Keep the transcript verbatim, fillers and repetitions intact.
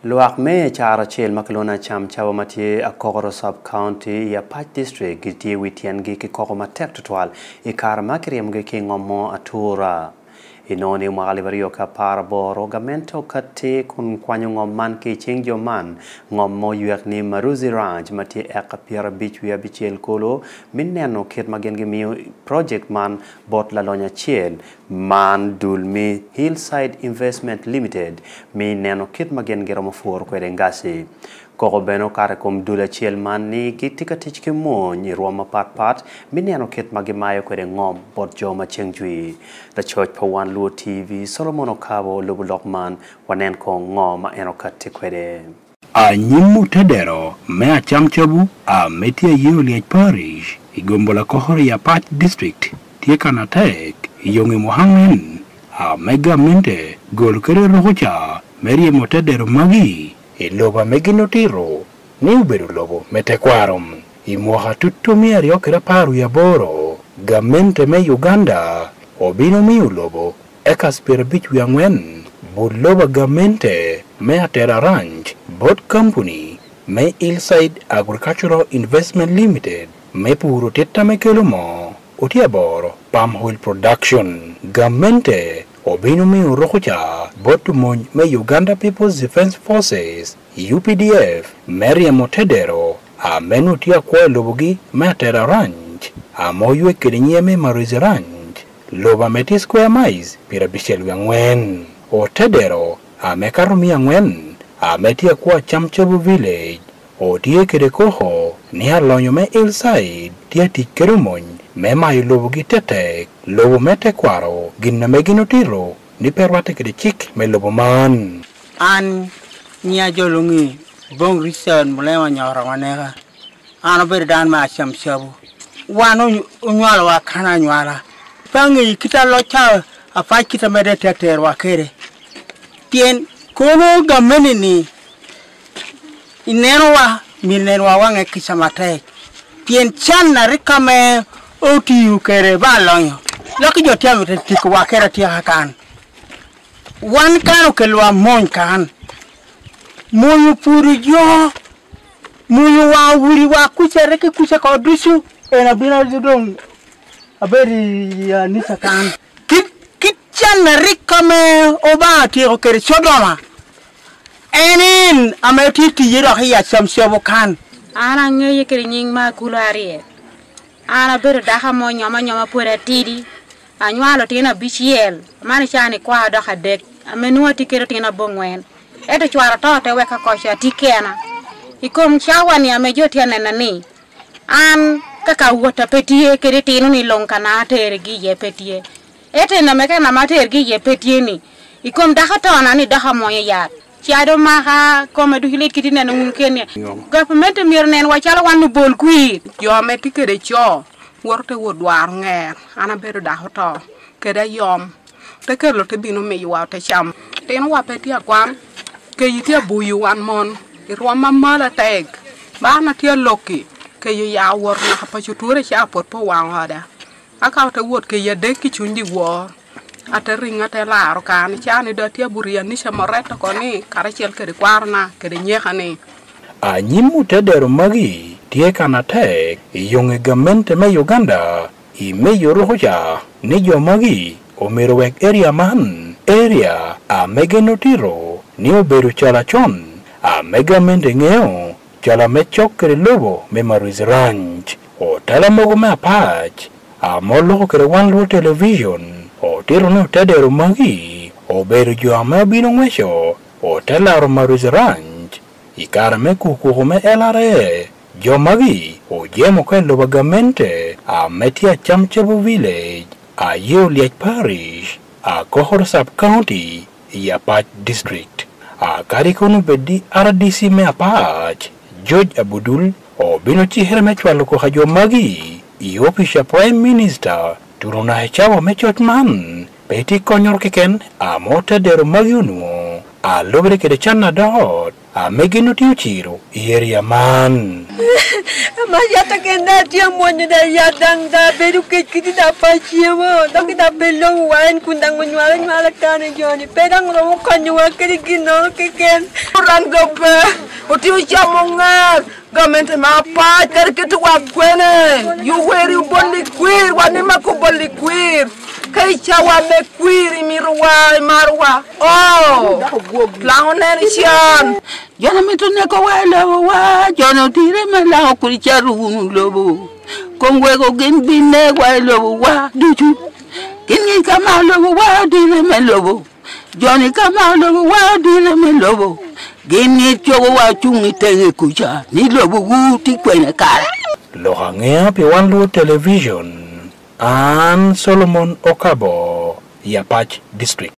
Lok Angeya Ma Ocwiny cham chawamati a Kokoro sub-county ya Patch district giti witiangi ki kokoma tek tutwal i karamakiriamge ki ngomo atura. Inoni mwalivario ka paraboro gamento kati kun kwanyo ngoman ki chingyo man ngomo yuek ni Maruzi Ranch mati eka pira beach wia bichel kolo minneno kit magengi miyo project man bot lalonya chiel man dulmi Hillside Investment Limited minneno kit magengi romofuor kwede ngasi. Koko beno kare kom dula chiel man ni kitika tichki mo ni roma pat pat minneno kit magimayo kwede ngom bot jo machengjui. The church pa Wan Luo T V Solomon Okabo lubulok man wanen ko ngom eno kati kwede. A nyimu tedero mea chamchabu a metia Yuliach Parish igombola kohori ya Patch district tieka na tek yongi mohangen a mega mente gol kere rohocha merie motedero magi e loba megino tiro ni uberu lobo metekwarom i moha tutumia riokera paru ya boro gamente me Uganda obino miu lobo eka spira bich wiangwen bud loba gamente me Atera Ranch Boat Company me Hillside Agricultural Investment Limited me puro teta me kelumo utia boro palm oil production gamente obino miu rokocha botu monj me Uganda People's Defense Forces U P D F Maria Motedero a menu tia kwa lobogi me Atera Ranch a moywe kirinyie me Maruzi Ranch loba meti square miles pira bichel wangwen o Tedero a mekarumi angwen a metia kwa Chamchabu village o tie kere koho ni alonyo me Hillside tia tikerumony me mayu lobogi tetek lobo mete kwaro ginna megino tiro ni perwate kede chik me lobo man an nya jolungi bong risen mulewa nyara wanega an ber dan ma Chamchabu wano unywala wa kana nywala pangi kita locha afa kita mede teter wa kere tien kono gameni ni ineno wa mineno wa wange kisamate tien chan na rikame oti ukere balonyo laki jotia mete tiku wa kere tia kan wan kanu kelwa mon kan moyu puri jo moyu wa wuri wa kuche reke kuche ko dusu ena bina judong aberi ya nisa kan kit kitchan na rikame oba tiro kere Sodoma enin ameti tiyero hiya Chamchabu kan ana ngeye kere nying ma kulari ana ber daha mo nyama nyama pura tidi anywalo tina bichiel mani chani kwa do hadek amenua tikero tina bongwen eto chwara tote weka kosha tikena ikom chawani amejoti anani an kaka wota petie kere tinu ni lonkana tere gi ye petie ete na meka na mater gi ye petie ni ikom daha tona ni daha moye ya chiado maha kome du hilit kitine na ngunkene government mirnen wachala wanu bol kui yo meti kere cho worte wodwar nger ana beru daha to kede yom te kelo te bino me yuwa te cham ten wa petia kwam ke yitia buyu wan mon irwama mala tag bana tia loki ke ya wor na pa chuture cha pot po wang hada aka te wot ke yede ki chundi wor ate ringa te laro kan chani do tia buria ni shamareta koni karachel ke kwarna ke nyehani a nyimu tedero magi tie kana tek yonge gamente me Uganda i me yoroja ni jo magi o merowek area man area a megenotiro ni oberu chala chon a megamente ngeo chala mechok kere lobo me Maruzi Ranch o tala mogo me Patch a molo kere Wan Luo television o tiro no tedero magi o beru jo ame bino ngwesho o tala ro Maruzi Ranch ikara me kuku me L R A jo magi o jemo kwe loba gamente a metia Chamchabu village a Yuliach Parish a Kokoro sub-county ya Patch district a karikonu bedi R D C me a Patch George Abudul o bino chihere mechwalo ko hajo magi i ofisha prime minister turuna hechawo mechot man peti konyor kiken a mota dero magi unuo a logre kede chana dot a megino tiu chiro area man. Mas já tá que ainda tinha muito da já danda beru que que da paixia mo, tá que da belong wine kundang menyuara nyuara kan Johnny, pedang romo kanyua que que no que que Orang gope, utiu chamongar, gamente ma pa kar que tu wakwene, you wear you boli queer, wani mako boli queer. Kai chawa me queer mirwa marwa. Oh, plaoner sian. Jana mitune ko wala wa, jana tire mala ko charu lobo. Kongwe ko gin binne wa lobo wa duju. Gin kama lobo wa dire me lobo. Johnny kama lobo wa dire me lobo. Gin ni chogo wa chungi tenge kucha. Ni lobo wuti kwena kara. Lok Angeya Ma Wan Luo Television. An Solomon Okabo, Yapach District.